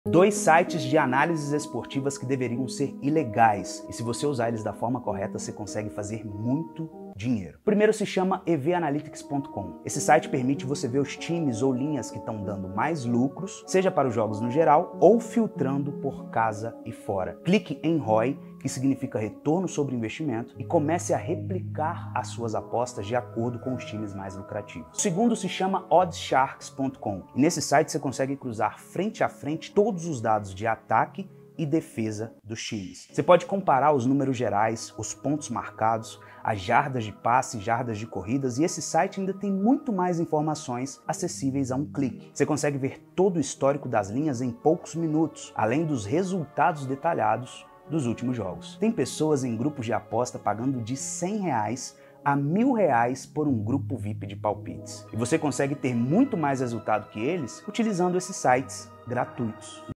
Dois sites de análises esportivas que deveriam ser ilegais, e se você usar eles da forma correta, você consegue fazer muito dinheiro. O primeiro se chama evanalytics.com. Esse site permite você ver os times ou linhas que estão dando mais lucros, seja para os jogos no geral ou filtrando por casa e fora. Clique em ROI, que significa retorno sobre investimento, e comece a replicar as suas apostas de acordo com os times mais lucrativos. O segundo se chama oddsharks.com. E nesse site você consegue cruzar frente a frente todos os dados de ataque e defesa dos times. Você pode comparar os números gerais, os pontos marcados, as jardas de passe, jardas de corridas, e esse site ainda tem muito mais informações acessíveis a um clique. Você consegue ver todo o histórico das linhas em poucos minutos, além dos resultados detalhados dos últimos jogos. Tem pessoas em grupos de aposta pagando de R$100 a R$1.000 por um grupo VIP de palpites. E você consegue ter muito mais resultado que eles utilizando esses sites gratuitos.